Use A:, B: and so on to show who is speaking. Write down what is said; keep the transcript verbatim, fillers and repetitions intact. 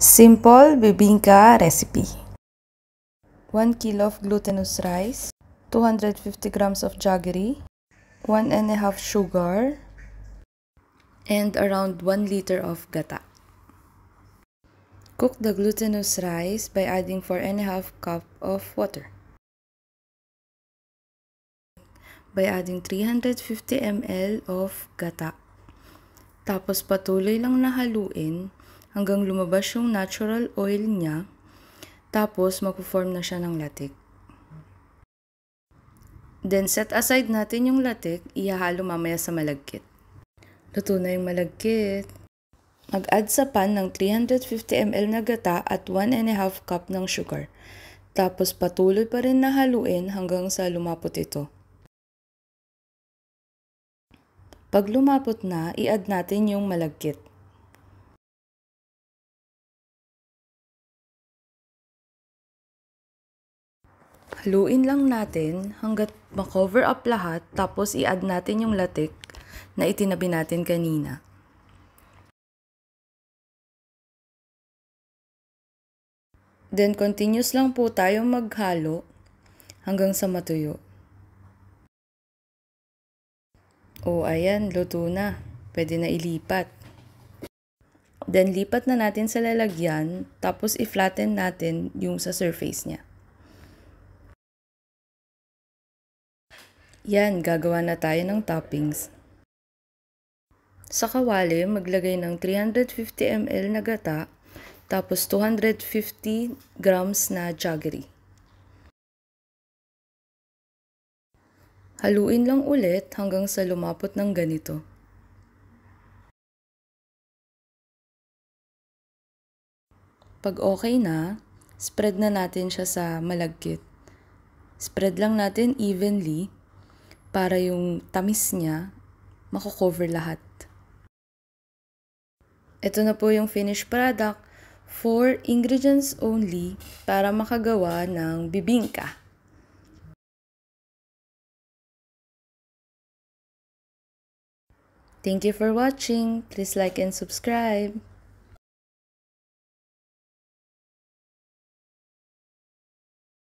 A: Simple bibingka recipe. one kilo of glutinous rice, two hundred fifty grams of jaggery, one and a half sugar, and around one liter of gata. Cook the glutinous rice by adding four and a half cup of water. By adding three hundred fifty milliliters of gata. Tapos patuloy lang nahaluin hanggang lumabas yung natural oil niya. Tapos magpo-form na siya ng latik. Then set aside natin yung latik, ihahalo mamaya sa malagkit. Luto na yung malagkit. Mag-add sa pan ng three hundred fifty milliliters na gata at one and a half cup ng sugar. Tapos patuloy pa rin nahaluin hanggang sa lumapot ito. Pag lumapot na, i-add natin yung malagkit. Haluin lang natin hanggat ma-cover up lahat, tapos i-add natin yung latik na itinabi natin kanina. Then continuous lang po tayong maghalo hanggang sa matuyo. O ayan, luto na. Pwede na ilipat. Then lipat na natin sa lalagyan, tapos i-flatten natin yung sa surface niya. Yan, gagawa na tayo ng toppings. Sa kawali, maglagay ng three hundred fifty milliliters na gata, tapos two hundred fifty grams na jaggery. Haluin lang ulit hanggang sa lumapot ng ganito. Pag okay na, spread na natin siya sa malagkit. Spread lang natin evenly para yung tamis niya mako-cover lahat. Ito na po yung finished product. Four ingredients only para makagawa ng bibingka. Thank you for watching. Please like and subscribe.